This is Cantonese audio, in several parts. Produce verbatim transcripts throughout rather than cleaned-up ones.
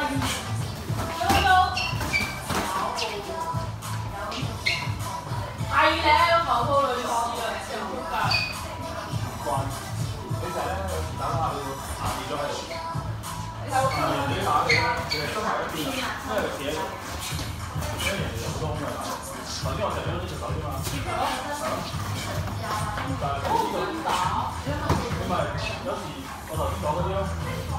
係咧，浮鋪女創嘅，成日出㗎。 關，你成日咧有時打打下你會下跌咗喺度。 你睇我你打你你係收埋一邊，因為企喺度，因為人哋有好多空嘅打。頭先我成日都呢隻手啫嘛。但係你呢度打，你咪有時我頭先講嗰啲咯。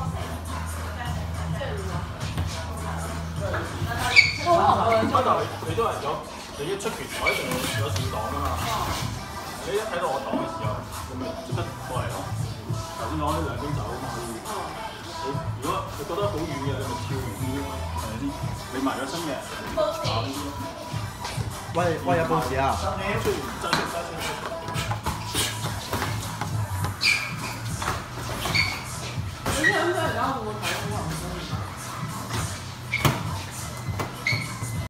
可能開頭你你都係有，你一出拳台一定有少擋㗎嘛。你一睇到我擋嘅時候，咁咪即刻過嚟咯。頭先講啲兩邊走啊嘛，可以。你如果你覺得好遠嘅，你咪跳遠啲咯，係咪先？你埋咗身嘅，打呢啲咯。 喂喂，有報時啊！ 出完揸出揸出。 你啲香港而家會唔會睇？